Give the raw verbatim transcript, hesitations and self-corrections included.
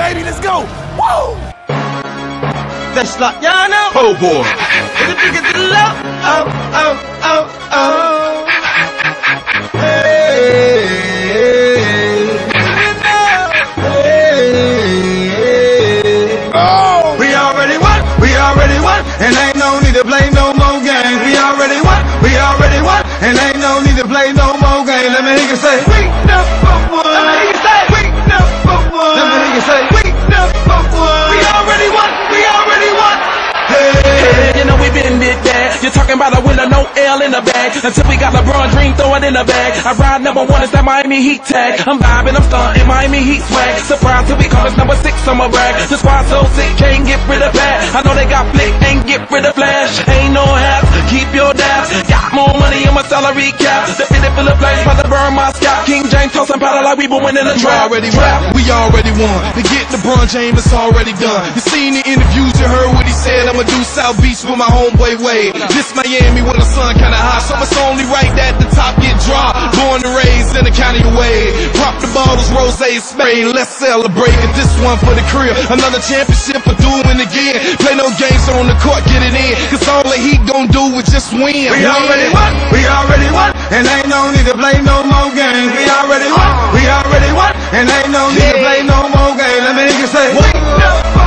baby. Let's go. Woo! That's like, y'all know. Oh, boy. Get the, get the love. Oh, oh, oh, oh. Hey, hey, hey. Oh. We already won. We already won. And ain't no need to play no more games. We already won. We already won. And ain't no need to play no more games. Let me hear you say, we number one. Let me hear you say, we number one. Let me hear you say, we number one. We already won. We already won. Hey, you know we been did that. You're talking about a winner, no L in the bag. Until we got LeBron Dream, throw it in the bag. I ride number one, it's that Miami Heat tag. I'm vibing, I'm stunting, Miami Heat swag. Surprise till we come, it's number six on my rag. The squad so sick, can't get rid of that. I know they got Flick, ain't get rid of Flash. Ain't no half, keep your dabs. Got more money in my salary cap. The fitted full of flames, about to burn my scalp. King James tossing powder like we been winning the draft. We already won, we already won. To get LeBron James, it's already done. You seen the interviews, you heard what he said. I'ma do South Beach with my homeboy Wade. This Miami when the sun kinda hot, so it's only right that the top get dry. Born and raised in the county of Wade. Pop the bottles, rose spray. Let's celebrate. And this one for the crib. Another championship for doing again. Play no games on the court, get it in. Cause all the Heat gon' do is just win. We already won. We already won. And ain't no need to play no more games. We already won. We already won. And ain't no need to play no more games. Let me hear you say, we